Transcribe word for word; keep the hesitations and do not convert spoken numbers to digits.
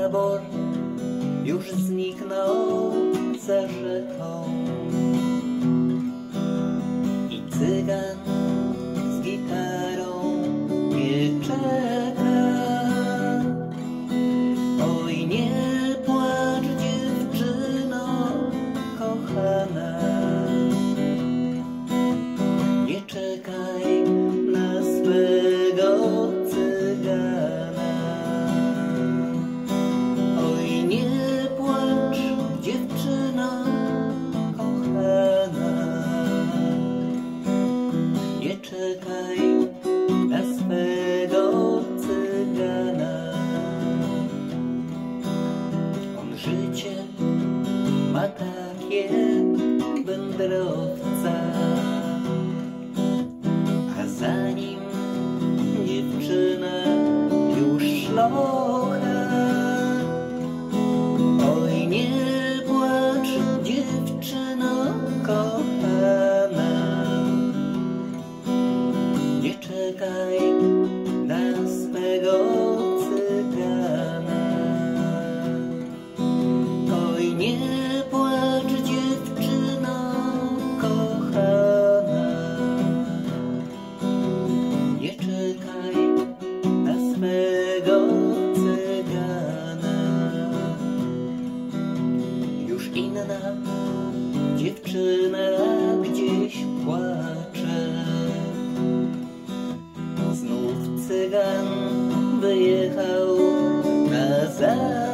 tabor już zniknął za rzeką i cygan z gitarą nie czeka. Oj, nie płacz, dziewczyno kochana, nie czekaj na swego cygana. Oj, nie płacz, dziewczyno kochana, nie czekaj na swego cygana. On życie ma takie wędrowca, a za nim dziewczyna już szlocha. Oj, nie płacz, dziewczyno kochana, nie czekaj na swego cygana. Oj, nie płacz, dziewczyno kochana, nie czekaj na swego cygana. Już inna dziewczyna gdzieś płacze, znów cygan wyjechał na zachód.